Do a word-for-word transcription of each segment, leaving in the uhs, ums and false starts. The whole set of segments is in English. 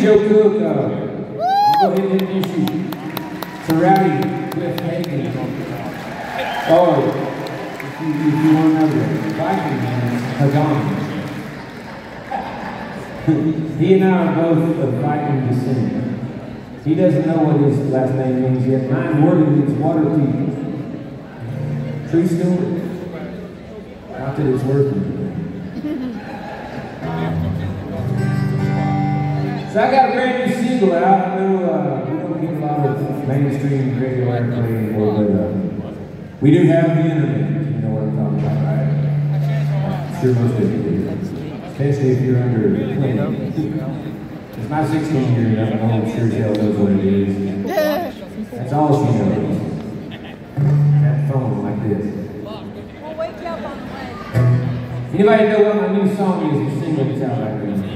Joe Cook. Uh, I'll go ahead and introduce you to Rowdy Cliff Hagen. Oh, if you, if you want to know the Viking man, Hagan. He and I are both of Viking descent. He doesn't know what his last name means yet. Mine Morgan means water people. True story. Not that it's working. So I got a brand new single out. I know uh, we don't get a lot of mainstream radio airplay anymore, but uh, we do have the internet. You know what I'm talking about, right? I'm sure most of you do. Especially if you're under twenty. It's my sixteen year young, I'm sure as hell knows what it is. That's all she knows. That phone like this. We'll wake you up on the way. Anybody know what my new song is? The single that's out right now.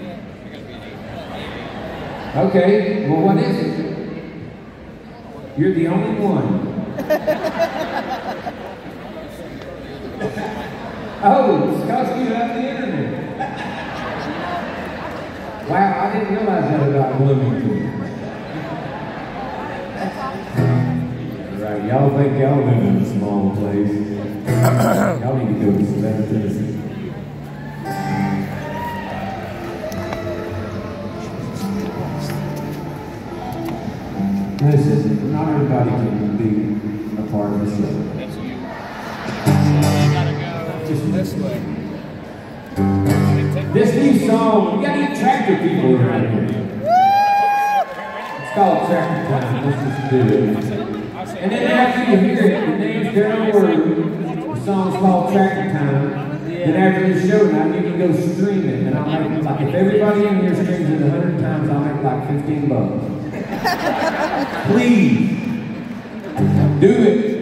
Okay, well, what is it? You're the only one. Oh, it's because you have the internet. Wow, I didn't realize that about Bloomington. Right, y'all think y'all live in a small place. Y'all need to go to Savannah, Tennessee. Listen, not everybody can be a part of the show. That's you. You gotta go just this way. This new song, we got any tractor people around here. It's called Tractor Time. Let's just do it. And then after you hear it, the name's Darren Word. The song's called Tractor Time. Then after the show now, you can go stream it. And I'll make, like, if everybody in here streams it a hundred times, I'll make like fifteen bucks. Please, do it.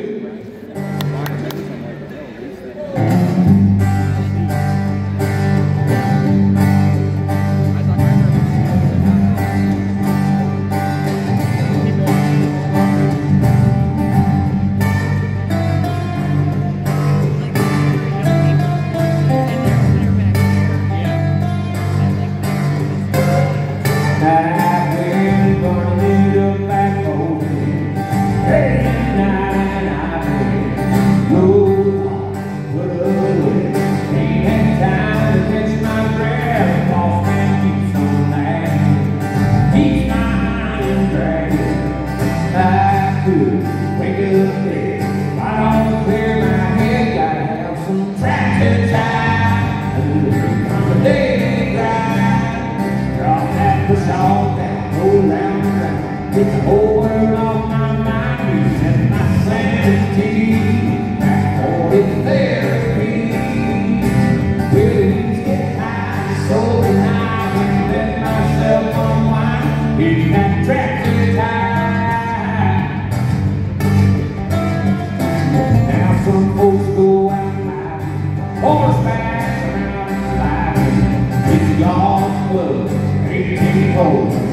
eighteen holes.